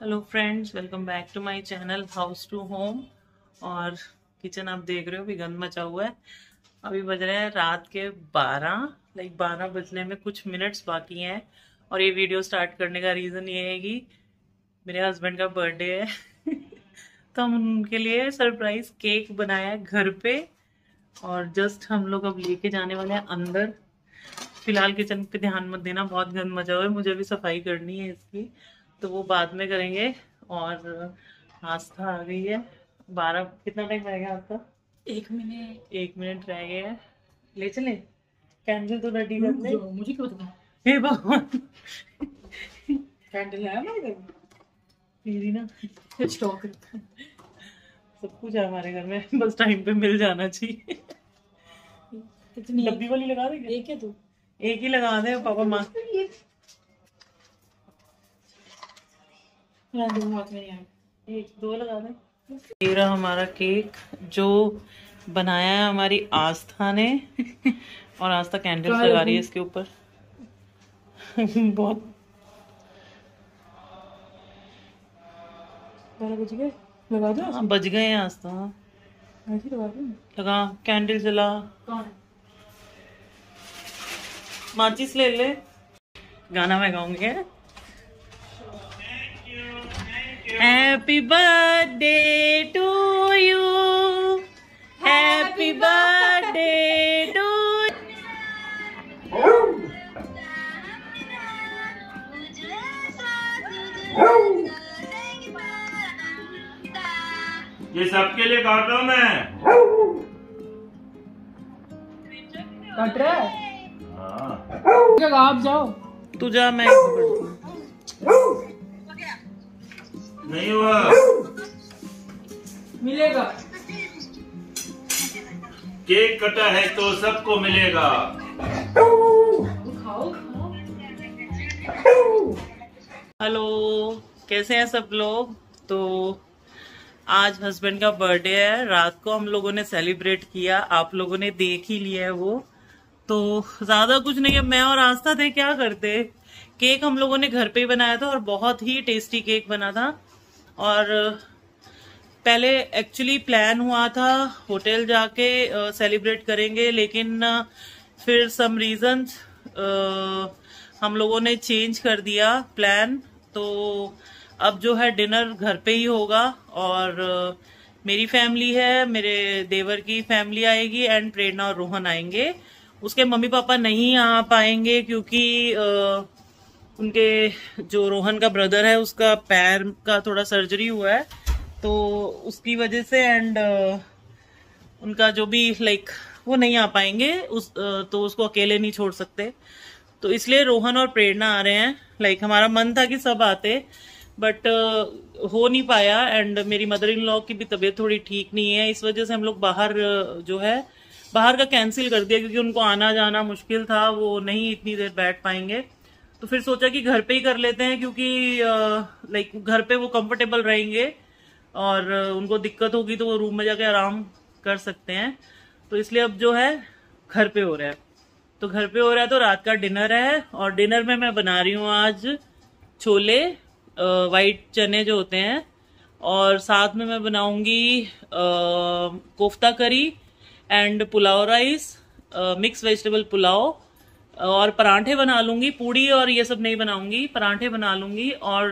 Hello friends, welcome back to my channel house to home. और kitchen आप देख रहे हो भी गंद मचा हुआ है। अभी बज रहे हैं रात के 12 बजने में कुछ मिनट्स बाकी हैं। और ये वीडियो स्टार्ट करने का रीज़न ये है कि मेरे हस्बैंड का बर्थडे है तो हम उनके लिए सरप्राइज केक बनाया है घर पे। और जस्ट हम लोग अब लेके जाने वाले हैं अंदर। फिलहाल किचन पे ध्यान मत देना, बहुत गंद मचा हुआ है, मुझे भी सफाई करनी है इसकी, तो वो बाद में करेंगे। और आस्था आ गई है। 12 कितना टाइम रह गया आपका? 1 मिनट रह गया है। ले चले कैंडल तो रेडी कर ले। मुझे क्यों पता? हे भगवान, कैंडल है हमारे घर में, मेरी ना स्टॉक सब कुछ है हमारे घर में, बस टाइम पे मिल जाना चाहिए। कितनी? डब्बी वाली लगा देंगे? एक है तू? एक ही लगा दे पापा माँ। हाथ में यार, एक दो लगा दे। ये रहा हमारा केक जो बनाया है हमारी आस्था ने और आस्था कैंडल लगा रही है इसके ऊपर। बहुत 12 बज गए, लगा दो। हाँ, बज गए हैं आस्था। ऐसे लगा दो। लगा कैंडल जला। कौन? माचिस ले ले। गाना मैं गाऊंगी। Happy birthday to you, happy birthday to. ये सबके लिए काट रहा हूँ मैं। कट रहा है? हाँ। आप जाओ। तू जा, मैं नहीं हुआ। मिलेगा। केक कटा है तो सबको मिलेगा। खाओ खाओ। हेलो, कैसे हैं सब लोग? तो आज हस्बैंड का बर्थडे है। रात को हम लोगों ने सेलिब्रेट किया, आप लोगों ने देख ही लिया है वो। तो ज्यादा कुछ नहीं है, मैं और आस्था थे, क्या करते। केक हम लोगों ने घर पे ही बनाया था और बहुत ही टेस्टी केक बना था। और पहले एक्चुअली प्लान हुआ था होटल जाके सेलिब्रेट करेंगे, लेकिन फिर सम रीजंस हम लोगों ने चेंज कर दिया प्लान। तो अब जो है डिनर घर पे ही होगा। और मेरी फैमिली है, मेरे देवर की फैमिली आएगी एंड प्रेरणा और रोहन आएंगे। उसके मम्मी पापा नहीं आ पाएंगे क्योंकि उनके जो रोहन का ब्रदर है उसका पैर का थोड़ा सर्जरी हुआ है, तो उसकी वजह से एंड उनका जो भी वो नहीं आ पाएंगे तो उसको अकेले नहीं छोड़ सकते। तो इसलिए रोहन और प्रेरणा आ रहे हैं। हमारा मन था कि सब आते, बट हो नहीं पाया। एंड मेरी मदर इन लॉ की भी तबीयत थोड़ी ठीक नहीं है, इस वजह से हम लोग बाहर का कैंसिल कर दिया, क्योंकि उनको आना जाना मुश्किल था, वो नहीं इतनी देर बैठ पाएंगे। तो फिर सोचा कि घर पे ही कर लेते हैं, क्योंकि घर पे वो कंफर्टेबल रहेंगे और उनको दिक्कत होगी तो वो रूम में जाके आराम कर सकते हैं। तो इसलिए अब जो है घर पे हो रहा है। तो घर पे हो रहा है तो रात का डिनर है, और डिनर में मैं बना रही हूँ आज छोले, वाइट चने जो होते हैं, और साथ में मैं बनाऊंगी kofta curry and pulao rice, mix vegetable pulao, और परांठे बना लूंगी। पूड़ी और ये सब नहीं बनाऊंगी, परांठे बना लूंगी। और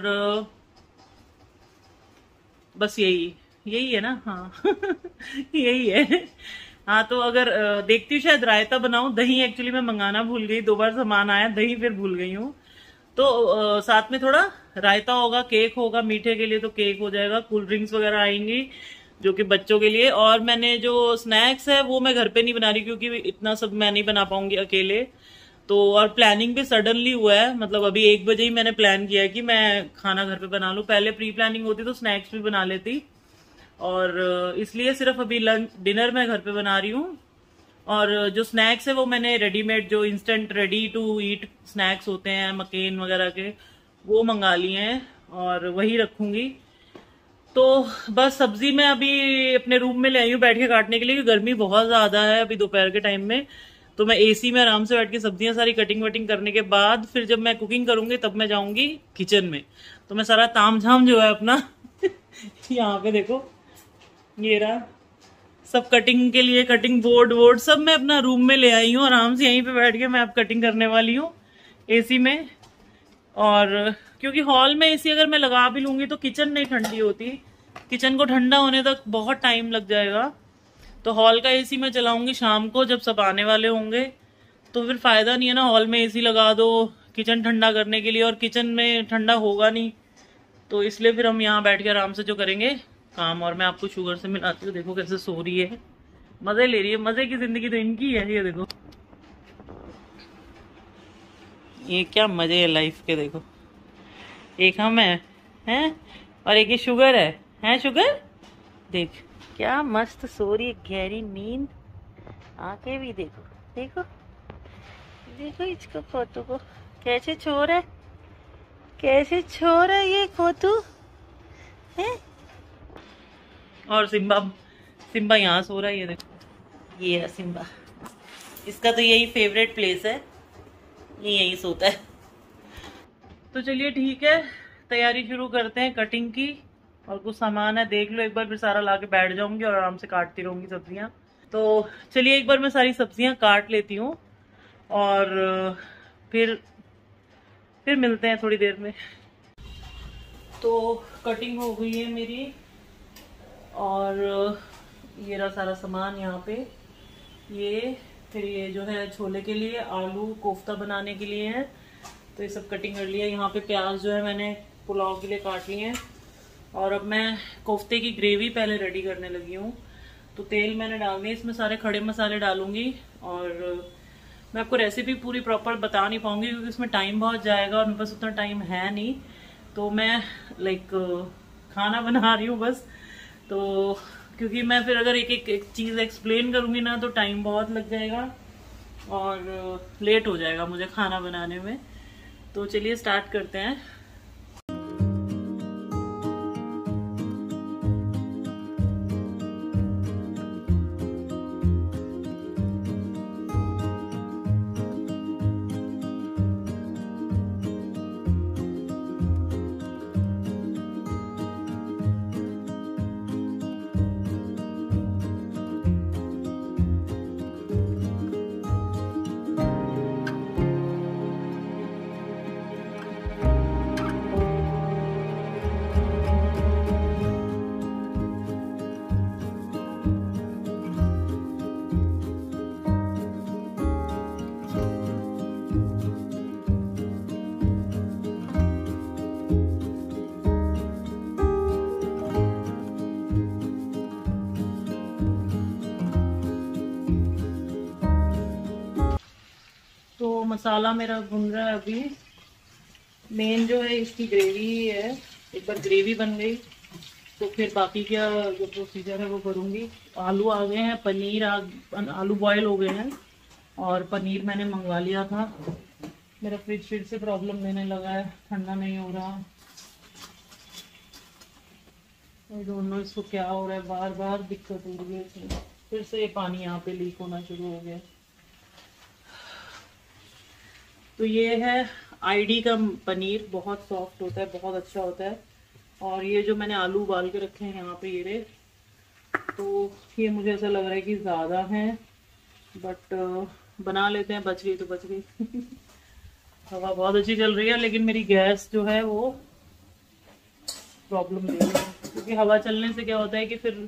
बस यही है ना। हाँ यही है। हाँ, तो अगर देखती हूँ शायद रायता बनाऊं। दही एक्चुअली मैं मंगाना भूल गई, 2 बार सामान आया, दही फिर भूल गई हूँ। तो साथ में थोड़ा रायता होगा, केक होगा, मीठे के लिए तो केक हो जाएगा, कोल्ड ड्रिंक्स वगैरह आएंगी जो कि बच्चों के लिए। और मैंने जो स्नैक्स है वो मैं घर पे नहीं बना रही, क्योंकि इतना सब मैं नहीं बना पाऊंगी अकेले। तो और प्लानिंग भी सडनली हुआ है, मतलब अभी 1 बजे ही मैंने प्लान किया कि मैं खाना घर पे बना लूं। पहले प्री प्लानिंग होती तो स्नैक्स भी बना लेती, और इसलिए सिर्फ अभी डिनर मैं घर पे बना रही हूँ। और जो स्नैक्स है वो मैंने रेडीमेड, जो instant ready to eat snacks होते हैं मकेन वगैरह के, वो मंगा लिए हैं और वही रखूंगी। तो बस सब्जी मैं अभी अपने रूम में ले आई हूँ बैठ के काटने के लिए, क्योंकि गर्मी बहुत ज्यादा है अभी दोपहर के टाइम में। तो मैं एसी में आराम से बैठ के सब्जियां सारी कटिंग वटिंग करने के बाद फिर जब मैं कुकिंग करूंगी तब मैं जाऊंगी किचन में। तो मैं सारा तामझाम जो है अपना यहाँ पे देखो, ये रहा सब कटिंग के लिए, कटिंग बोर्ड वोर्ड सब मैं अपना रूम में ले आई हूँ। आराम से यहीं पे बैठ के मैं अब कटिंग करने वाली हूँ एसी में। और क्योंकि हॉल में एसी अगर मैं लगा भी लूंगी तो किचन नहीं ठंडी होती, किचन को ठंडा होने तक बहुत टाइम लग जाएगा। तो हॉल का एसी मैं चलाऊंगी शाम को जब सब आने वाले होंगे, तो फिर फायदा नहीं है ना हॉल में एसी लगा दो किचन ठंडा करने के लिए, और किचन में ठंडा होगा नहीं। तो इसलिए फिर हम यहाँ बैठ के आराम से जो करेंगे काम। और मैं आपको शुगर से मिलाती हूँ, देखो कैसे सो रही है, मजे ले रही है। मजे की जिंदगी तो इनकी है, ये देखो ये क्या मजे है लाइफ के। देखो एक हम हैं और एक ये शुगर है शुगर, देख क्या मस्त सो रही है, गहरी नींद, आंखें भी देखो देखो देखो इसको, खोतू को कैसे छो रहा है, कैसे छो रहा है ये खोतू है। और सिम्बा यहाँ सो रहा है, ये देखो ये है सिम्बा, इसका तो यही फेवरेट प्लेस है, ये यही सोता है। तो चलिए ठीक है, तैयारी शुरू करते हैं कटिंग की। और कुछ सामान है देख लो एक बार, फिर सारा लाके बैठ जाऊंगी और आराम से काटती रहूंगी सब्जियां। तो चलिए एक बार मैं सारी सब्जियां काट लेती हूँ और फिर मिलते हैं थोड़ी देर में। तो कटिंग हो गई है मेरी और ये रहा सारा सामान यहाँ पे। ये फिर ये जो है छोले के लिए, आलू कोफ्ता बनाने के लिए है, तो ये सब कटिंग कर लिया। यहाँ पे प्याज जो है मैंने पुलाव के लिए काट लिए हैं। और अब मैं कोफ्ते की ग्रेवी पहले रेडी करने लगी हूँ। तो तेल मैंने डाल दिया, इसमें सारे खड़े मसाले डालूंगी। और मैं आपको रेसिपी पूरी प्रॉपर बता नहीं पाऊंगी क्योंकि इसमें टाइम बहुत जाएगा और मेरे पास उतना टाइम है नहीं। तो मैं खाना बना रही हूँ बस। तो क्योंकि मैं फिर अगर एक चीज़ एक्सप्लेन करूँगी ना तो टाइम बहुत लग जाएगा और लेट हो जाएगा मुझे खाना बनाने में। तो चलिए स्टार्ट करते हैं। मसाला मेरा भुन रहा है अभी। मेन जो है इसकी ग्रेवी ही है। एक बार ग्रेवी बन गई तो फिर बाकी क्या जो प्रोसीजर है वो करूँगी। आलू आ गए हैं, पनीर आलू बॉयल हो गए हैं और पनीर मैंने मंगवा लिया था। मेरा फ्रिज फिर से प्रॉब्लम देने लगा है, ठंडा नहीं हो रहा। आई डोंट नो इसको क्या हो रहा है, बार बार दिक्कत हो रही है। फिर से ये पानी यहाँ पे लीक होना शुरू हो गया। तो ये है आईडी का पनीर, बहुत सॉफ्ट होता है, बहुत अच्छा होता है। और ये जो मैंने आलू उबाल के रखे हैं यहाँ पे ये रे, तो ये मुझे ऐसा लग रहा है कि ज़्यादा हैं, बट बना लेते हैं, बच गई तो बच गई। हवा बहुत अच्छी चल रही है लेकिन मेरी गैस जो है वो प्रॉब्लम दे रही है, क्योंकि हवा चलने से क्या होता है कि फिर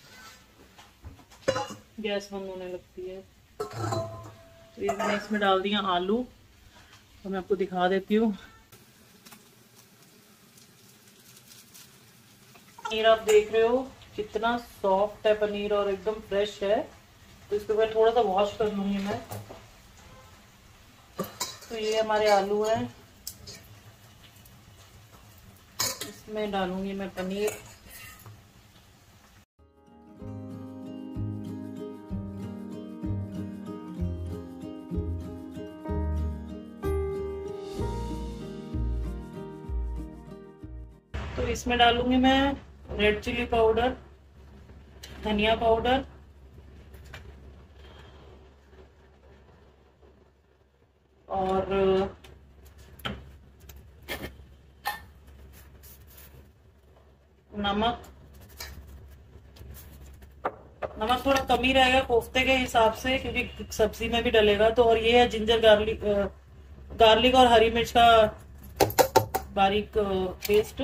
गैस बंद होने लगती है। तो ये मैंने इसमें डाल दिया आलू, तो मैं आपको दिखा देती हूँ। पनीर आप देख रहे हो कितना सॉफ्ट है पनीर और एकदम फ्रेश है। तो इसको मैं थोड़ा सा वॉश कर लूंगी मैं। तो ये हमारे आलू हैं, इसमें डालूंगी मैं पनीर। तो इसमें डालूंगी मैं रेड चिली पाउडर, धनिया पाउडर और नमक थोड़ा कम ही रहेगा कोफ्ते के हिसाब से, क्योंकि सब्जी में भी डलेगा तो। और ये है जिंजर गार्लिक और हरी मिर्च का बारीक पेस्ट।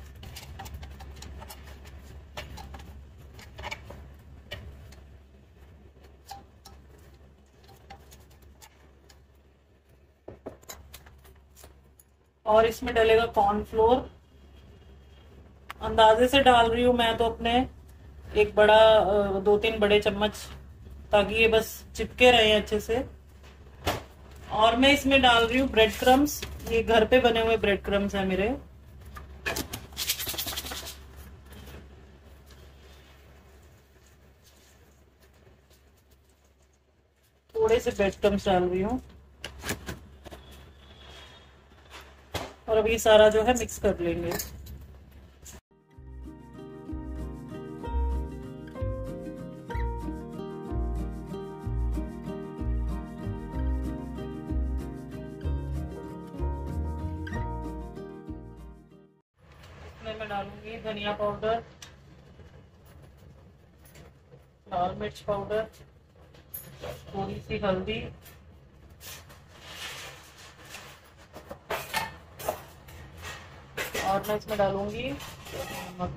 और इसमें डलेगा कॉर्नफ्लोर, अंदाजे से डाल रही हूं मैं तो अपने एक बड़ा 2-3 बड़े चम्मच, ताकि ये बस चिपके रहे अच्छे से। और मैं इसमें डाल रही हूँ ब्रेड क्रम्स, ये घर पे बने हुए ब्रेड क्रम्स है मेरे। थोड़े से ब्रेड क्रम्स डाल रही हूँ और अब ये सारा जो है मिक्स कर लेंगे। मैं डालूंगी धनिया पाउडर, लाल मिर्च पाउडर, थोड़ी सी हल्दी, और मैं इसमें डालूंगी नमक।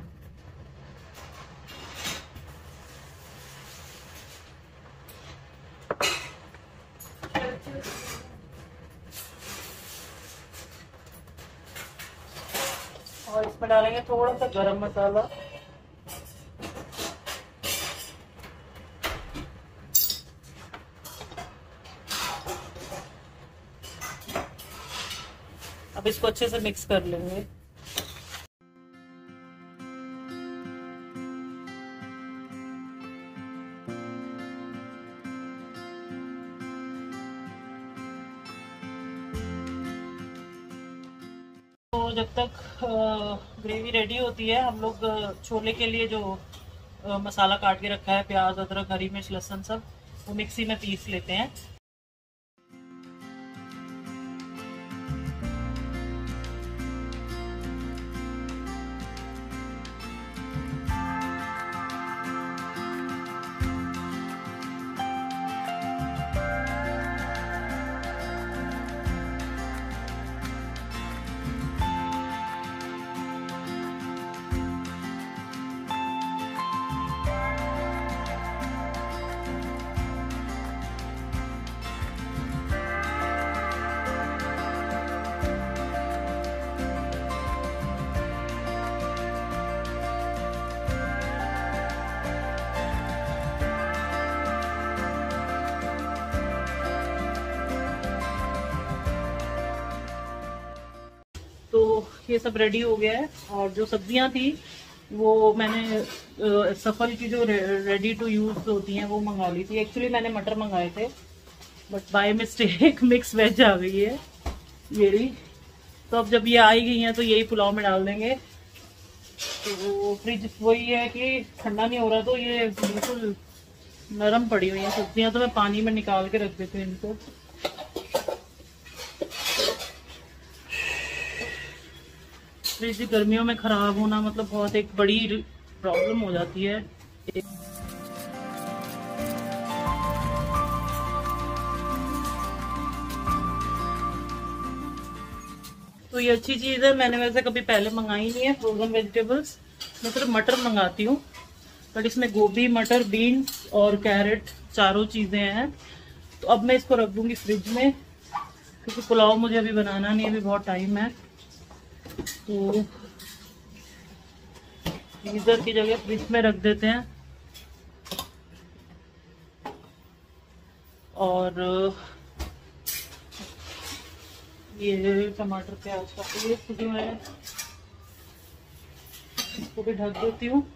और इसमें डालेंगे थोड़ा सा गरम मसाला, अब इसको अच्छे से मिक्स कर लेंगे। तो जब तक ग्रेवी रेडी होती है, हम लोग छोले के लिए जो मसाला काट के रखा है, प्याज, अदरक, हरी मिर्च, लहसुन, सब वो मिक्सी में पीस लेते हैं। तो ये सब रेडी हो गया है। और जो सब्जियां थी वो मैंने सफल की जो रेडी टू यूज होती हैं वो मंगा ली थी। एक्चुअली मैंने मटर मंगाए थे, but by mistake mix veg आ गई है मेरी। तो अब जब ये आई गई हैं तो यही पुलाव में डाल देंगे। तो फ्रिज वही है कि ठंडा नहीं हो रहा, तो ये बिल्कुल नरम पड़ी हुई है सब्जियां। तो मैं पानी में निकाल के रख देती हूँ इनको। फ्रिज गर्मियों में खराब होना मतलब बहुत एक बड़ी प्रॉब्लम हो जाती है। तो ये अच्छी चीज है, मैंने वैसे कभी पहले मंगाई नहीं है फ्रोजन वेजिटेबल्स। मैं सिर्फ मटर मंगाती हूँ, बट इसमें गोभी, मटर, बीन्स और कैरेट चारों चीजें हैं। तो अब मैं इसको रख दूंगी फ्रिज में, क्योंकि पुलाव मुझे अभी बनाना नहीं है, अभी बहुत टाइम है। तो फ्रीजर की जगह फ्रिज में रख देते हैं। और ये टमाटर प्याज का पेस्ट जो है इसको भी ढक देती हूँ,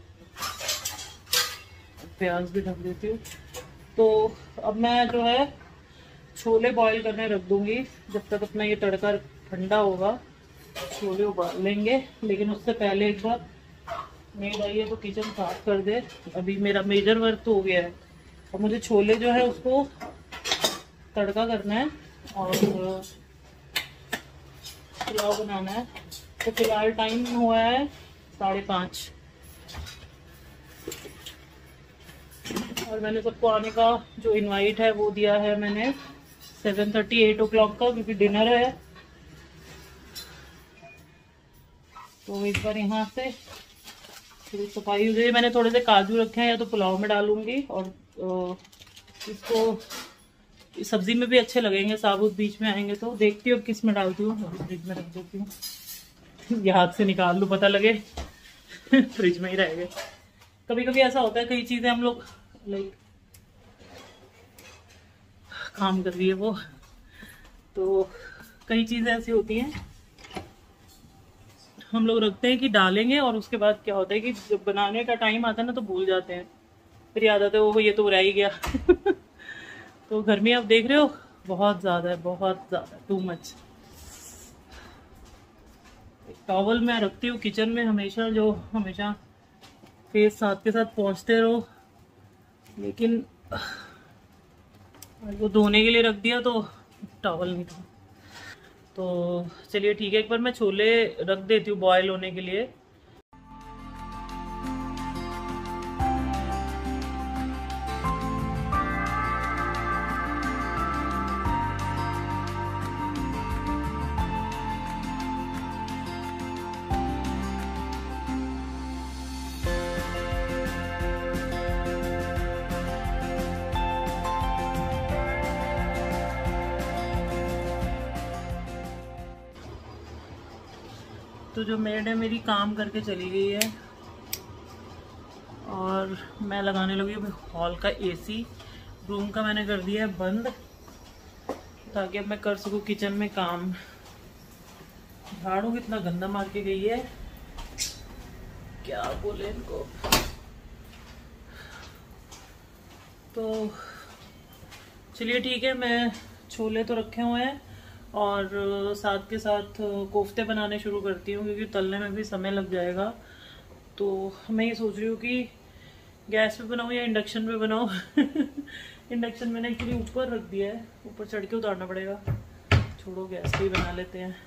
प्याज भी ढक देती हूँ। तो अब मैं जो है छोले बॉईल करने रख दूंगी। जब तक अपना ये तड़का ठंडा होगा छोले उबाल लेंगे। लेकिन उससे पहले एक बार मेड आई है तो किचन साफ कर दे। अभी मेरा मेजर वर्क तो हो गया है, और मुझे छोले जो है उसको तड़का करना है और पुलाव बनाना है। तो फिलहाल टाइम हुआ है 5:30। और मैंने सबको आने का जो इनवाइट है वो दिया है मैंने 7:30 8 o'clock का, क्योंकि डिनर है। तो एक बार यहाँ से थोड़ी सफाई हो गई। मैंने थोड़े से काजू रखे हैं, या तो पुलाव में डालूंगी, और इसको सब्जी में भी अच्छे लगेंगे साबुत, बीच में आएंगे तो। देखती हूँ किस में डालती हूँ, फ्रिज में रख देती हूँ। ये हाथ से निकाल लूँ पता लगे फ्रिज में ही रहेंगे। कभी कभी ऐसा होता है, कई चीजें हम लोग लाइक काम कर रही है वो, तो कई चीजें ऐसी होती हैं हम लोग रखते हैं कि डालेंगे, और उसके बाद क्या होता है कि जब बनाने का टाइम आता है ना तो भूल जाते हैं, फिर याद आता है वो ये तो रह ही गया तो गर्मी आप देख रहे हो बहुत ज़्यादा है, बहुत ज़्यादा, टू मच। टॉवल मैं रखती हूँ किचन में हमेशा, जो हमेशा फेस साथ के साथ पहुँचते रहो, लेकिन वो धोने के लिए रख दिया तो टॉवल नहीं था। तो चलिए ठीक है, एक बार मैं छोले रख देती हूँ बॉयल होने के लिए। तो जो मेड है मेरी काम करके चली गई है, और मैं लगाने लगी हूँ हॉल का एसी। रूम का मैंने कर दिया है बंद, ताकि अब मैं कर सकूँ किचन में काम। झाड़ू कितना गंदा मार के गई है, क्या बोले इनको। तो चलिए ठीक है, मैं छोले तो रखे हुए हैं, और साथ के साथ कोफ्ते बनाने शुरू करती हूँ, क्योंकि तलने में भी समय लग जाएगा। तो मैं ये सोच रही हूँ कि गैस पे बनाऊँ या इंडक्शन पे बनाऊँ इंडक्शन मैंने एक्चुअली ऊपर रख दिया है, ऊपर चढ़ के उतारना पड़ेगा। छोड़ो, गैस पे ही बना लेते हैं।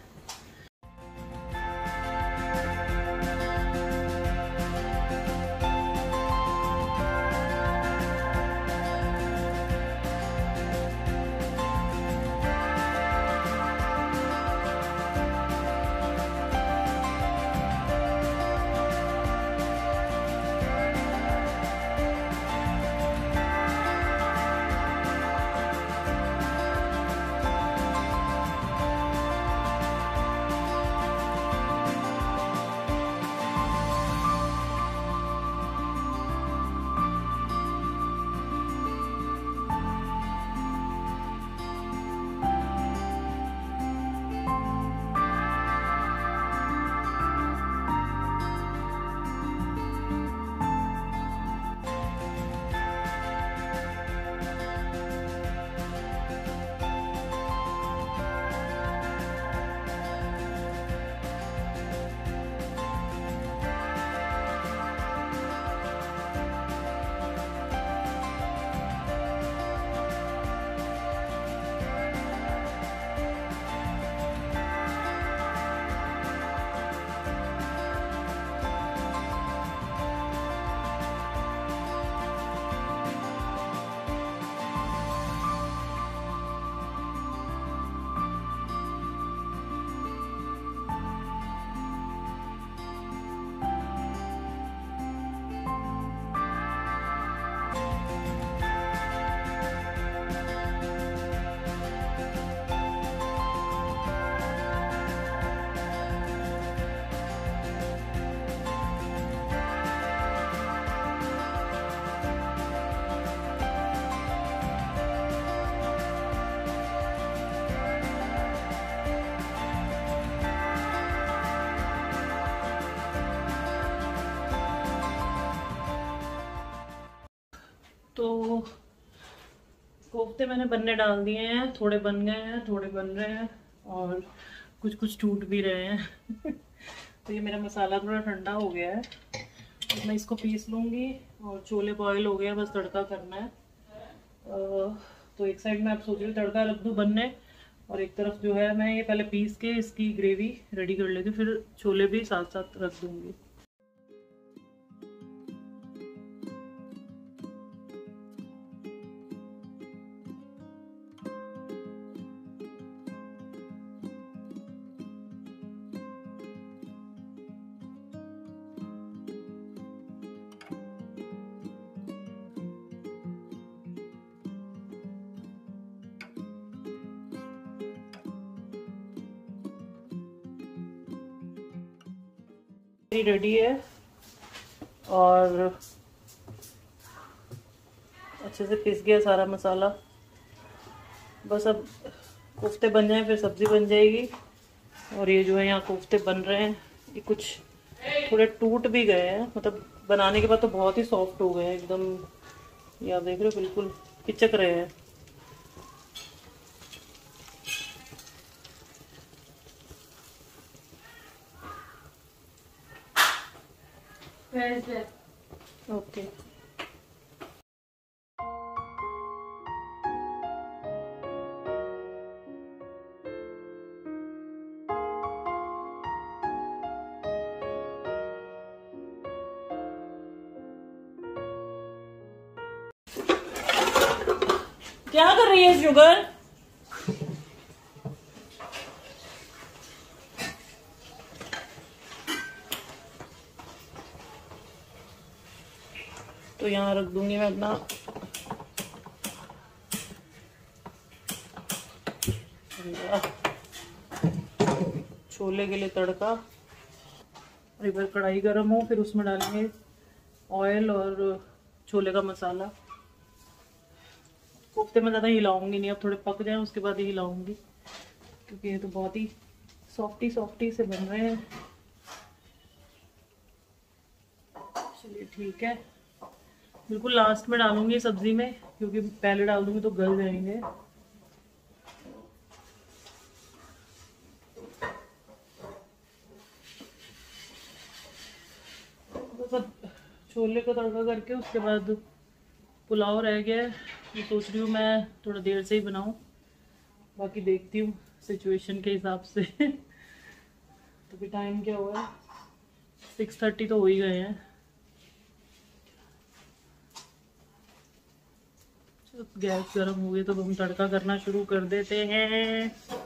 तो कोफ्ते मैंने बनने डाल दिए हैं, थोड़े बन गए हैं, थोड़े बन रहे हैं, और कुछ कुछ टूट भी रहे हैं तो ये मेरा मसाला थोड़ा ठंडा हो गया है, तो मैं इसको पीस लूँगी। और छोले बॉयल हो गया, बस तड़का करना है। तो एक साइड में आप सोच रही हूँ तड़का रख दूँ बनने, और एक तरफ जो है मैं ये पहले पीस के इसकी ग्रेवी रेडी कर लेती हूँ, फिर छोले भी साथ साथ रख दूँगी। रेडी है और अच्छे से पिस गया सारा मसाला। बस अब कोफ्ते बन जाए फिर सब्जी बन जाएगी। और ये जो है यहाँ कोफ्ते बन रहे हैं, ये कुछ थोड़े टूट भी गए हैं, मतलब बनाने के बाद तो बहुत ही सॉफ्ट हो गए हैं एकदम। ये आप देख रहे हो बिल्कुल पिचक रहे हैं। ओके क्या कर रही है शुगर? तो यहाँ रख दूंगी मैं अपना छोले के लिए तड़का। और एक बार कढ़ाई गर्म हो फिर उसमें डालेंगे ऑयल और छोले का मसाला। कोफ्ते में ज़्यादा हिलाऊंगी नहीं, अब थोड़े पक जाएं उसके बाद ही हिलाऊंगी, क्योंकि ये तो बहुत ही सॉफ्टी सॉफ्टी से बन रहे हैं। चलिए ठीक है, बिल्कुल लास्ट में डालूंगी सब्जी में, क्योंकि पहले डाल दूंगी तो गल जाएंगे। तो सब छोले का तड़का करके उसके बाद पुलाव रह गया है। मैं सोच रही हूँ मैं थोड़ा देर से ही बनाऊँ, बाकी देखती हूँ सिचुएशन के हिसाब से। तो भी टाइम क्या हुआ है, 6:30 तो हो ही गए हैं। गैस गर्म हो गई तो हम तड़का करना शुरू कर देते हैं।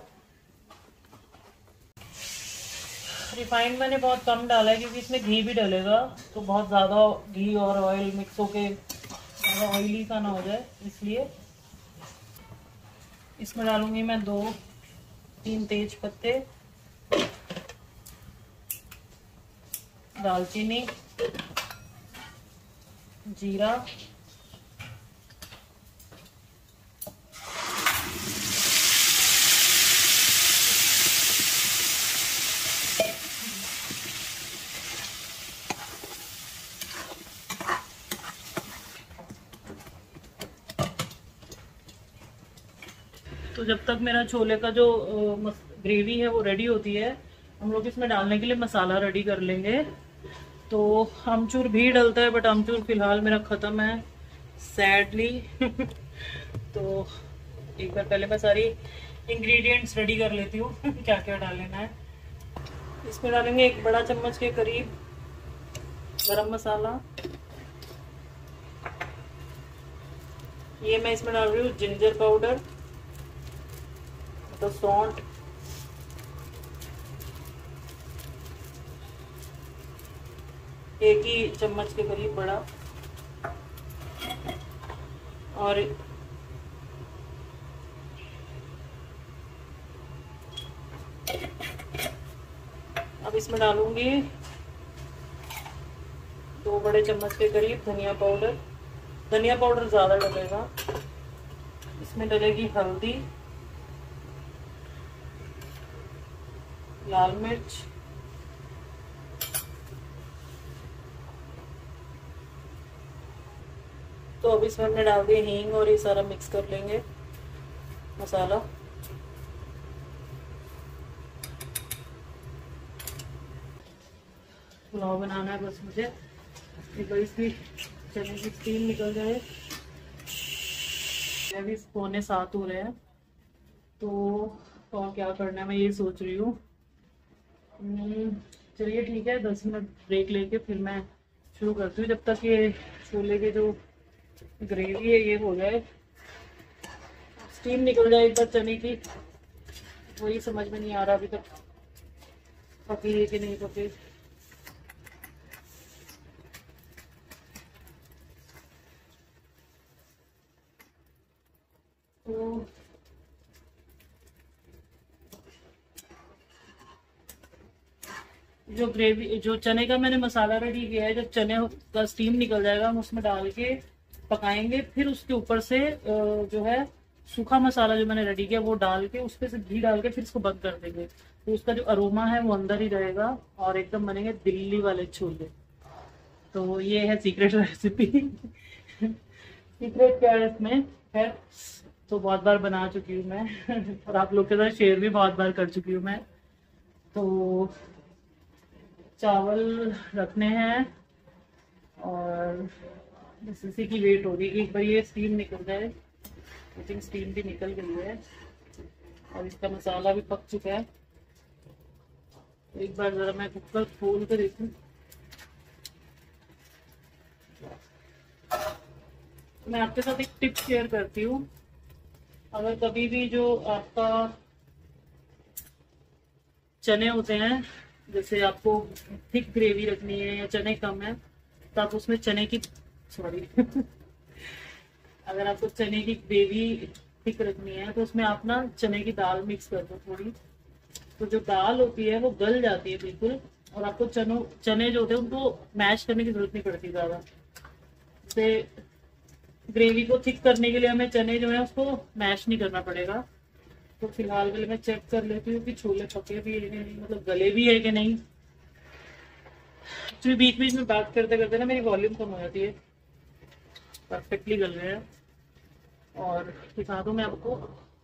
रिफाइंड मैंने बहुत कम डाला है, क्योंकि इसमें घी भी डलेगा, तो बहुत ज़्यादा घी और ऑयल मिक्स होके ज़्यादा ऑयली सा ना हो जाए, इसलिए। इसमें डालूंगी मैं 2-3 तेज पत्ते, दालचीनी, जीरा, तो जब तक मेरा छोले का जो ग्रेवी है वो रेडी होती है, हम लोग इसमें डालने के लिए मसाला रेडी कर लेंगे। तो आमचूर भी डलता है, बट आमचूर फिलहाल मेरा ख़त्म है सैडली। तो एक बार पहले मैं सारी इंग्रेडिएंट्स रेडी कर लेती हूँ क्या क्या डालना है। इसमें डालेंगे 1 बड़ा चम्मच के करीब गरम मसाला। ये मैं इसमें डाल रही हूँ जिंजर पाउडर, तो सौंठ, एक ही चम्मच के करीब बड़ा। और अब इसमें डालूंगी 2 बड़े चम्मच के करीब धनिया पाउडर। धनिया पाउडर ज़्यादा डलेगा। इसमें डलेगी हल्दी, लाल मिर्च, तो अब इसमें हमने डाल दिया हींग और ये सारा मिक्स कर लेंगे मसाला। पुलाव बनाना है बस मुझे, एक बार इसकी चने की स्टीम निकल जाए। अभी 6:45 हो रहे हैं, तो और क्या करना है मैं ये सोच रही हूँ। चलिए ठीक है, 10 मिनट ब्रेक लेके फिर मैं शुरू करती हूँ। जब तक ये छोले के जो ग्रेवी है ये हो जाए, स्टीम निकल जाए एक बार चने की, वही समझ में नहीं आ रहा अभी तक पकी है कि नहीं पकी। तो जो ग्रेवी, जो चने का मैंने मसाला रेडी किया है, जब चने का स्टीम निकल जाएगा हम उसमें डाल के पकाएंगे। फिर उसके ऊपर से जो है सूखा मसाला जो मैंने रेडी किया वो डाल के उस पे से घी डाल के फिर इसको बंद कर देंगे। तो उसका जो अरोमा है वो अंदर ही रहेगा और एकदम बनेंगे दिल्ली वाले छोले। तो ये है सीक्रेट रेसिपी। सीक्रेट क्या है इसमें है, तो बहुत बार बना चुकी हूँ मैं और आप लोग के साथ शेयर भी बहुत बार कर चुकी हूँ मैं। तो चावल रखने हैं और बस इसी की वेट हो रही है, एक बार ये स्टीम निकल जाए। आई थिंक स्टीम भी निकल गई है और इसका मसाला भी पक चुका है। एक बार जरा मैं कुकर खोल कर देखूं। मैं आपके साथ एक टिप शेयर करती हूँ। अगर कभी भी जो आपका चने होते हैं, जैसे आपको थिक ग्रेवी रखनी है या चने कम है, तो आप उसमें चने की सॉरी अगर आपको चने की ग्रेवी थिक रखनी है तो उसमें आप ना चने की दाल मिक्स कर दो थोड़ी। तो जो दाल होती है वो गल जाती है बिल्कुल, और आपको चने जो होते हैं उनको मैश करने की जरूरत नहीं पड़ती ज्यादा। से ग्रेवी को थिक करने के लिए हमें चने जो है उसको मैश नहीं करना पड़ेगा। तो फिलहाल के लिए मैं चेक कर लेती हूँ कि छोले पके भी है कि नहीं, मतलब गले भी है कि नहीं। एक्चुअली बीच बीच में बात करते करते ना मेरी वॉल्यूम कम हो जाती है। परफेक्टली गल रहे हैं और दिखा दूं मैं आपको।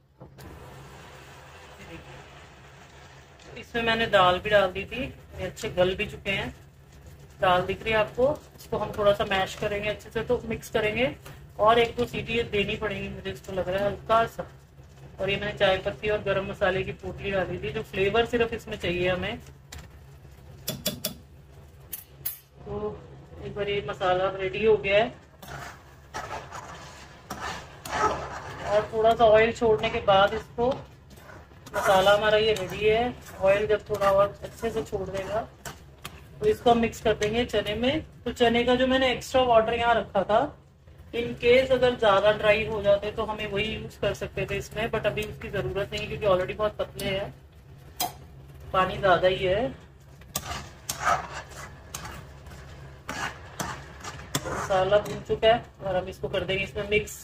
इसमें मैंने दाल भी डाल दी थी, ये अच्छे गल भी चुके हैं। दाल दिख रही है आपको, इसको हम थोड़ा सा मैश करेंगे अच्छे से, तो मिक्स करेंगे और एक दो सीटी देनी पड़ेगी मुझे, इसको लग रहा है हल्का सा। और ये मैंने चाय पत्ती और गरम मसाले की पोटली डाली थी, जो फ्लेवर सिर्फ इसमें चाहिए हमें। तो एक बार ये मसाला रेडी हो गया है और थोड़ा सा ऑयल छोड़ने के बाद इसको, मसाला हमारा ये रेडी है। ऑयल जब थोड़ा और अच्छे से छोड़ देगा तो इसको हम मिक्स कर देंगे चने में। तो चने का जो मैंने एक्स्ट्रा वाटर यहाँ रखा था, इन केस अगर ज्यादा ड्राई हो जाते तो हमें वही यूज कर सकते थे इसमें, बट अभी उसकी जरूरत नहीं क्योंकि ऑलरेडी बहुत पतले हैं, पानी ज्यादा ही है। मसाला भून चुका है और हम इसको कर देंगे इसमें मिक्स।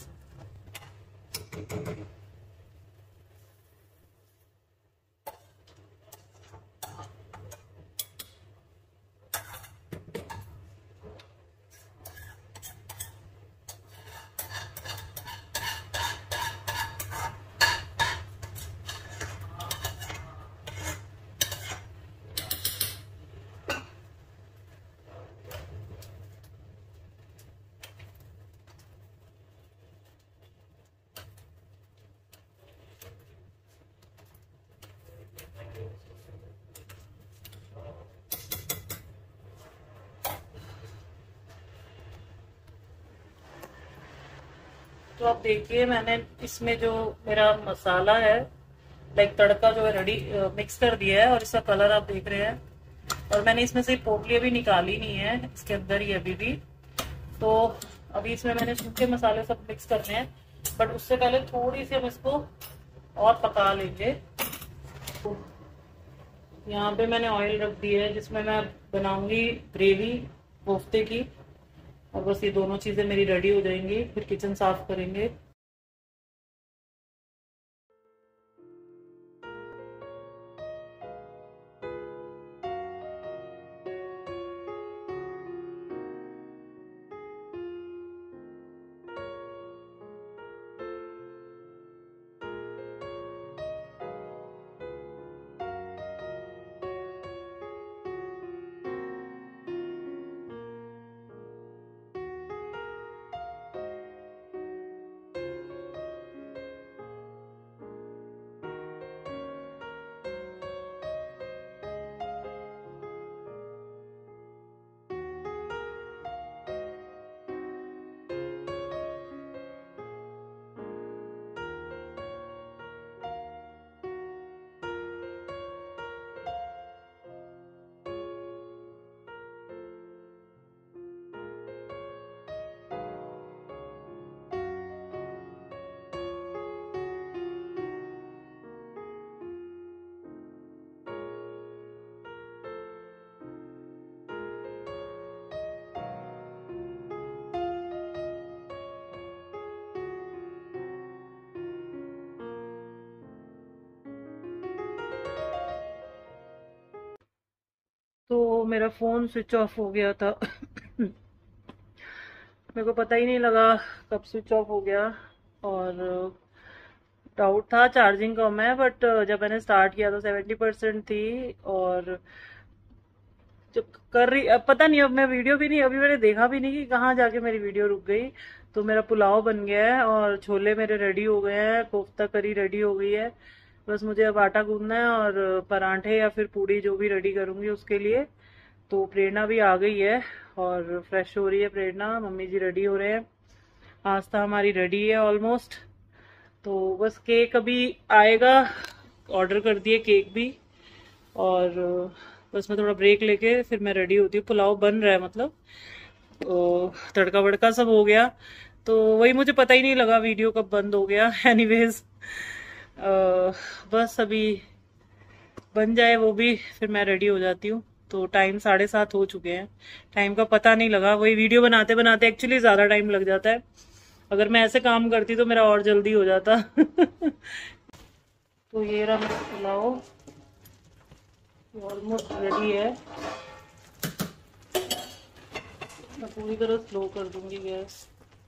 तो आप देखिए मैंने इसमें जो मेरा मसाला है, लाइक तड़का जो है रेडी मिक्स कर दिया है और इसका कलर आप देख रहे हैं। और मैंने इसमें से पोटली अभी निकाली नहीं है, इसके अंदर ही अभी भी। तो अभी इसमें मैंने सूखे मसाले सब मिक्स करने हैं, बट उससे पहले थोड़ी सी हम इसको और पका लेंगे। तो यहाँ पे मैंने ऑयल रख दी है जिसमें मैं बनाऊंगी ग्रेवी कोफ्ते की, और बस ये दोनों चीजें मेरी रेडी हो जाएंगी, फिर किचन साफ करेंगे। तो मेरा फ़ोन स्विच ऑफ हो गया था। मेरे को पता ही नहीं लगा कब स्विच ऑफ हो गया, और डाउट था चार्जिंग कम है, बट जब मैंने स्टार्ट किया तो 70% थी। और जब कर रही, अब पता नहीं, अब मैं वीडियो भी नहीं, अभी मैंने देखा भी नहीं कि कहाँ जाके मेरी वीडियो रुक गई। तो मेरा पुलाव बन गया है और छोले मेरे रेडी हो गए हैं, कोफ्ता करी रेडी हो गई है। बस मुझे अब आटा गूंदना है और परांठे या फिर पूड़ी जो भी रेडी करूंगी उसके लिए। तो प्रेरणा भी आ गई है और फ्रेश हो रही है प्रेरणा, मम्मी जी रेडी हो रहे हैं, नाश्ता हमारी रेडी है ऑलमोस्ट। तो बस केक अभी आएगा, ऑर्डर कर दिए केक भी, और बस मैं थोड़ा ब्रेक लेके फिर मैं रेडी होती हूँ। पुलाव बन रहा है, मतलब तो तड़का वड़का सब हो गया, तो वही मुझे पता ही नहीं लगा वीडियो कब बंद हो गया। एनीवेज बस अभी बन जाए वो भी, फिर मैं रेडी हो जाती हूँ। तो टाइम 7:30 हो चुके हैं, टाइम का पता नहीं लगा। वही वीडियो बनाते बनाते एक्चुअली ज़्यादा टाइम लग जाता है, अगर मैं ऐसे काम करती तो मेरा और जल्दी हो जाता। तो ये रहा मेरा पुलाव, ऑलमोस्ट रेडी है। मैं पूरी तरह स्लो कर दूंगी गैस।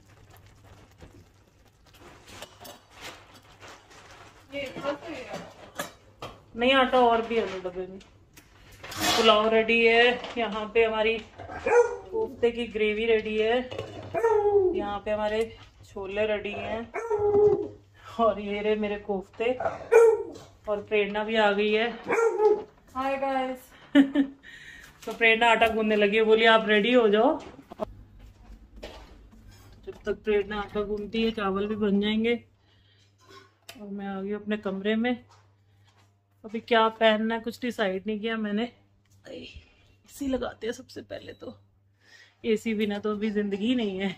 नहीं, आटा और भी है डब्बे में। पुलाव रेडी है, यहाँ पे हमारी कोफ्ते की ग्रेवी रेडी है, यहाँ पे हमारे छोले रेडी हैं, और ये रहे मेरे कोफ्ते, और प्रेरणा भी आ गई है। Hi guys. तो प्रेरणा आटा गूंदने लगी है, बोली आप रेडी हो जाओ। जब तक प्रेरणा आटा गूंदती है चावल भी बन जाएंगे, और मैं आ गई अपने कमरे में। अभी क्या पहनना है कुछ डिसाइड नहीं किया मैंने। एसी लगाते हैं सबसे पहले, तो एसी बिना तो अभी जिंदगी नहीं है।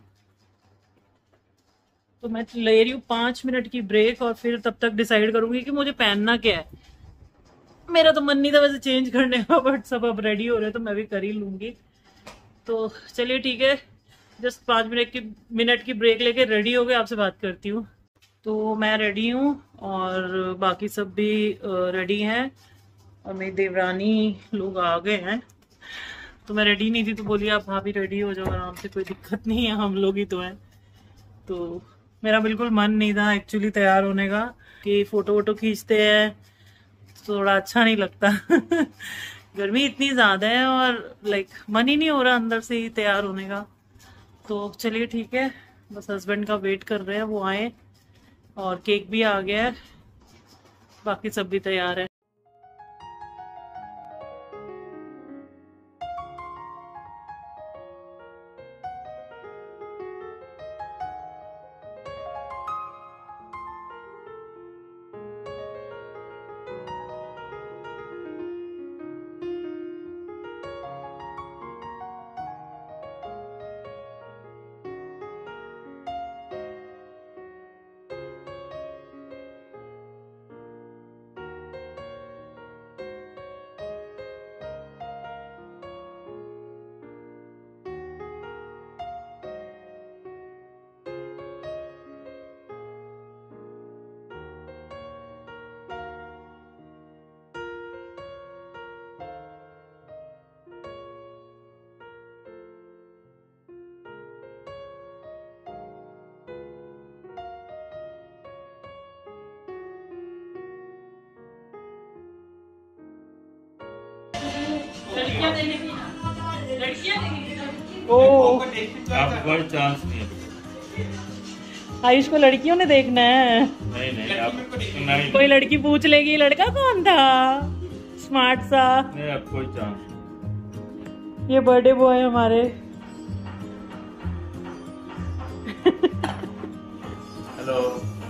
तो मैं ले रही हूँ 5 मिनट की ब्रेक, और फिर तब तक डिसाइड करूंगी कि मुझे पहनना क्या है। मेरा तो मन नहीं था वैसे चेंज करने का, बट सब अब रेडी हो रहे हैं तो मैं भी कर ही लूंगी। तो चलिए ठीक है, जस्ट 5 मिनट की ब्रेक लेके रेडी हो गए, आपसे बात करती हूँ। तो मैं रेडी हूँ और बाकी सब भी रेडी हैं, और मेरी देवरानी लोग आ गए हैं। तो मैं रेडी नहीं थी तो बोली आप भाभी रेडी हो जाओ आराम से, कोई दिक्कत नहीं है, हम लोग ही तो हैं। तो मेरा बिल्कुल मन नहीं था एक्चुअली तैयार होने का, कि फोटो वोटो खींचते हैं तो थोड़ा अच्छा नहीं लगता। गर्मी इतनी ज्यादा है और मन ही नहीं हो रहा अंदर से ही तैयार होने का। तो चलिए ठीक है, बस हस्बैंड का वेट कर रहे हैं, वो आए, और केक भी आ गया है, बाकी सब भी तैयार है। ओ, कोई चांस नहीं है। आयुष को लड़कियों ने देखना है। नहीं नहीं, आप नहीं, कोई लड़की पूछ लेगी लड़का कौन था स्मार्ट सा। नहीं, अब कोई चांस। ये बर्थडे बॉय हमारे। हेलो।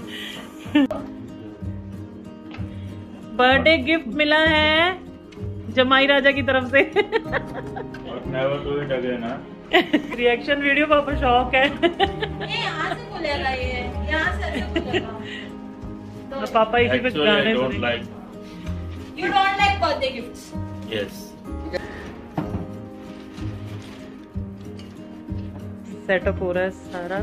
बर्थडे गिफ्ट मिला है जमाई राजा की तरफ से। और never do it again. Reaction video पापा शौक है। यहाँ से बोलेगा, ये यहाँ से ऐसे बोलेगा। तो पापा इसी पे गाने डोंट सुनेंगे। Like. You don't like birthday gifts? Yes. Setup हो रहा है सारा।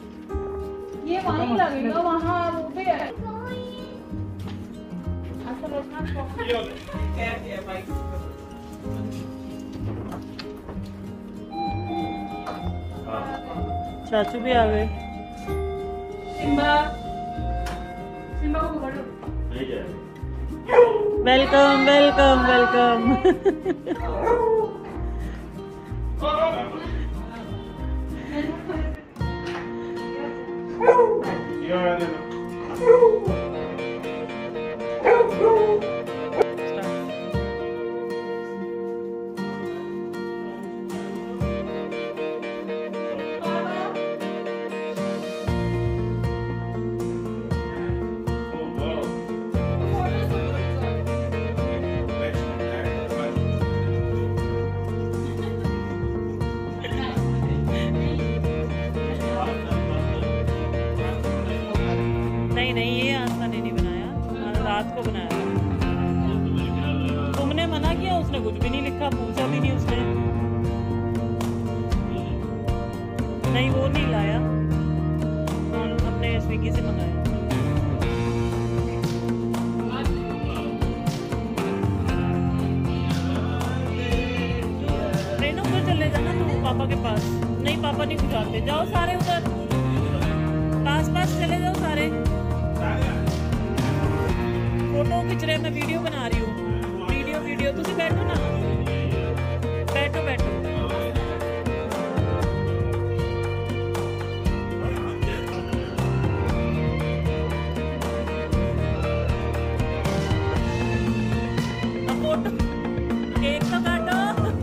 ये वहीं लगेगा, वहाँ वो भी है। चाचू भी आ गए। सिम्बा सिम्बा को पकड़ो। नहीं जाए। Welcome welcome welcome. नहीं ये आज मैंने नहीं बनाया, रात को बनाया था। तुमने मना किया, उसने कुछ भी नहीं लिखा, पूछा भी नहीं उसने। नहीं वो नहीं लाया, अपने स्विगी से मंगाया। ट्रेन उधर चले जाना तुम पापा के पास। नहीं पापा नहीं बुझाते, जाओ सारे उधर पास पास चले जाओ सारे। फोटो खिंच रहे, मैं वीडियो बना रही हूँ। वीडियो तुम बैठो ना, बैठो बैठो। अब फोटो केक तो काटो।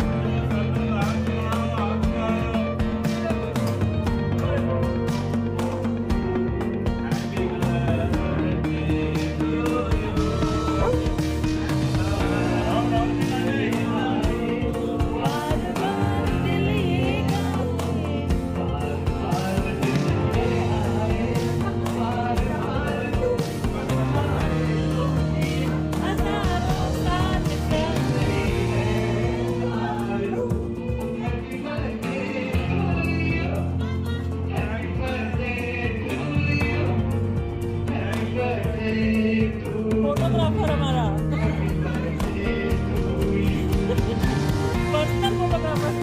फोटोग्राफर हमारा पर्सनल फोटोग्राफर।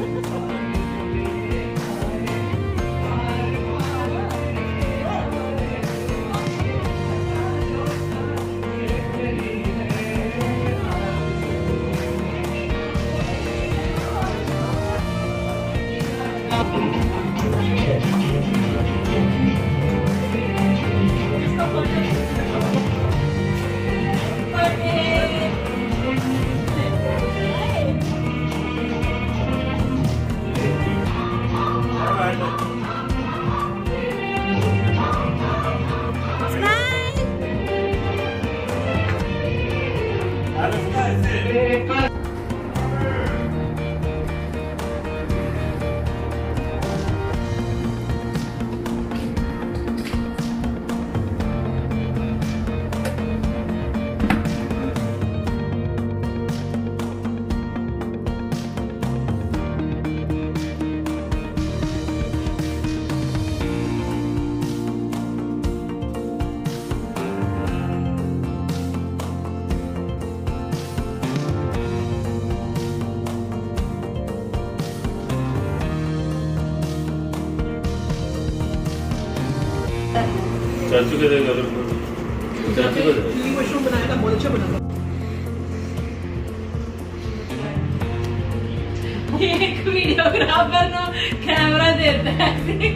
चाचू के देगा चाचू को चिली मशरूम बनाया था, बहुत अच्छा बना था। एक वीडियोग्राफर को कैमरा देता है।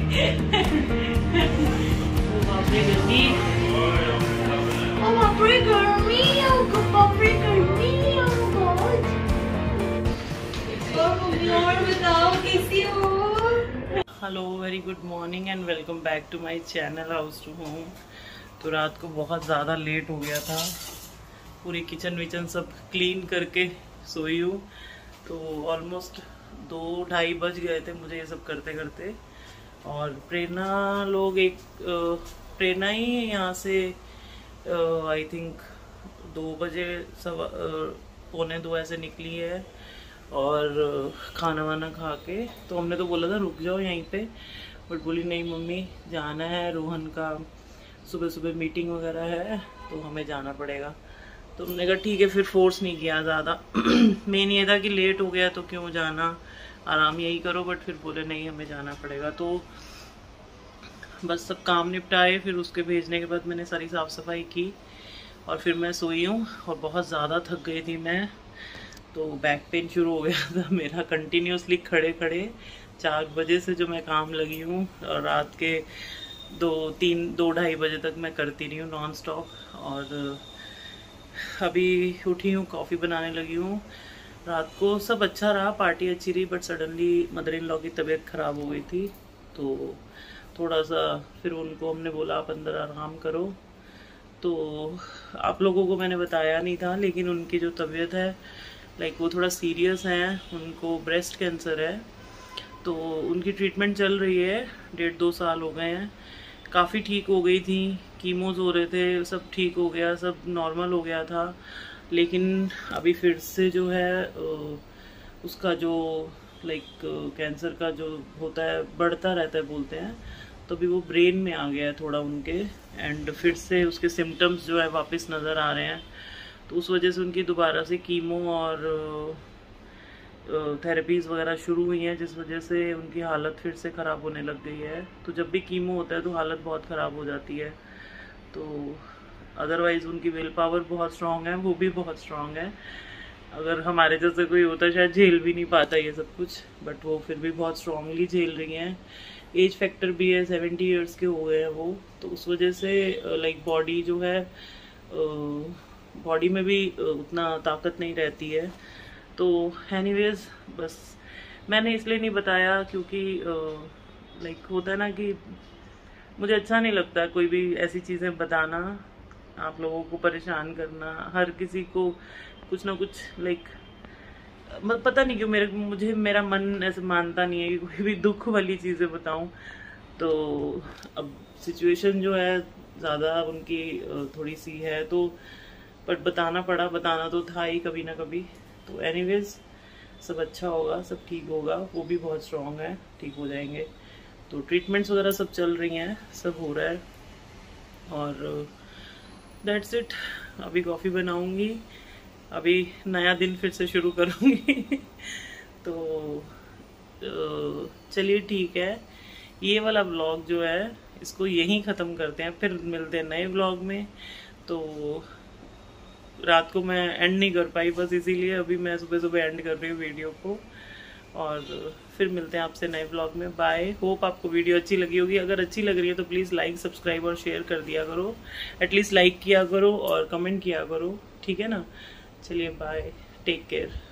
और बताओ कैसी हो? Hello very good morning and welcome back to my channel house to home. तो रात को बहुत ज़्यादा लेट हो गया था, पूरी किचन विचन सब क्लीन करके सोई हूँ। तो ऑलमोस्ट 2-2:30 बज गए थे मुझे ये सब करते करते। और प्रेरणा लोग प्रेरणा ही यहाँ से आई थिंक 2 बजे 1:45 ऐसे निकली है। और खाना वाना खा के तो हमने तो बोला था रुक जाओ यहीं पे, बट बोली नहीं मम्मी जाना है, रोहन का सुबह सुबह मीटिंग वगैरह है तो हमें जाना पड़ेगा। तो हमने कहा ठीक है, फिर फोर्स नहीं किया ज़्यादा। मेन ये था कि लेट हो गया तो क्यों जाना, आराम यही करो, बट फिर बोले नहीं हमें जाना पड़ेगा। तो बस सब काम निपटाए, फिर उसके भेजने के बाद मैंने सारी साफ़ सफाई की और फिर मैं सोई हूँ और बहुत ज़्यादा थक गई थी मैं। तो बैक पेन शुरू हो गया था मेरा कंटिन्यूसली खड़े खड़े। 4 बजे से जो मैं काम लगी हूँ और रात के 2-2:30 बजे तक मैं करती रही हूँ नॉन स्टॉप। और अभी उठी हूँ, कॉफ़ी बनाने लगी हूँ। रात को सब अच्छा रहा, पार्टी अच्छी रही, but suddenly mother in law की तबीयत ख़राब हो गई थी। तो थोड़ा सा फिर उनको हमने बोला आप अंदर आराम करो। तो आप लोगों को मैंने बताया नहीं था, लेकिन उनकी जो तबीयत है लाइक वो थोड़ा सीरियस है, उनको ब्रेस्ट कैंसर है। तो उनकी ट्रीटमेंट चल रही है, 1.5-2 साल हो गए हैं। काफ़ी ठीक हो गई थी, कीमोज हो रहे थे, सब ठीक हो गया, सब नॉर्मल हो गया था। लेकिन अभी फिर से जो है उसका जो लाइक कैंसर का जो होता है बढ़ता रहता है बोलते हैं, तो अभी वो ब्रेन में आ गया है थोड़ा उनके, एंड फिर से उसके सिम्टम्स जो है वापस नज़र आ रहे हैं। तो उस वजह से उनकी दोबारा से कीमो और थेरेपीज़ वगैरह शुरू हुई हैं, जिस वजह से उनकी हालत फिर से ख़राब होने लग गई है। तो जब भी कीमो होता है तो हालत बहुत ख़राब हो जाती है। तो अदरवाइज़ उनकी विल पावर बहुत स्ट्रॉन्ग है, वो भी बहुत स्ट्रॉन्ग है। अगर हमारे जैसे कोई होता शायद झेल भी नहीं पाता ये सब कुछ, बट वो फिर भी बहुत स्ट्रांगली झेल रही हैं। एज फैक्टर भी है, 70 ईयर्स के हो गए हैं वो, तो उस वजह से लाइक बॉडी जो है बॉडी में भी उतना ताकत नहीं रहती है। तो एनीवेज बस मैंने इसलिए नहीं बताया क्योंकि लाइक होता है ना कि मुझे अच्छा नहीं लगता कोई भी ऐसी चीज़ें बताना, आप लोगों को परेशान करना, हर किसी को कुछ ना कुछ लाइक पता नहीं क्यों मुझे मेरा मन ऐसे मानता नहीं है कि कोई भी दुख वाली चीज़ें बताऊं। तो अब सिचुएशन जो है ज़्यादा उनकी थोड़ी सी है, तो बट बताना पड़ा, बताना तो था ही कभी ना कभी। तो एनीवेज सब अच्छा होगा, सब ठीक होगा, वो भी बहुत स्ट्रॉन्ग है, ठीक हो जाएंगे। तो ट्रीटमेंट्स वगैरह सब चल रही हैं, सब हो रहा है और दैट्स इट। अभी कॉफ़ी बनाऊंगी, अभी नया दिन फिर से शुरू करूंगी। तो चलिए ठीक है, ये वाला व्लॉग जो है इसको यहीं ख़त्म करते हैं, फिर मिलते हैं नए व्लॉग में। तो रात को मैं एंड नहीं कर पाई, बस इसीलिए अभी मैं सुबह सुबह एंड कर रही हूँ वीडियो को, और फिर मिलते हैं आपसे नए व्लॉग में। बाय। होप आपको वीडियो अच्छी लगी होगी। अगर अच्छी लग रही है तो प्लीज़ लाइक, सब्सक्राइब और शेयर कर दिया करो, एटलीस्ट लाइक किया करो और कमेंट किया करो, ठीक है ना। चलिए बाय, टेक केयर।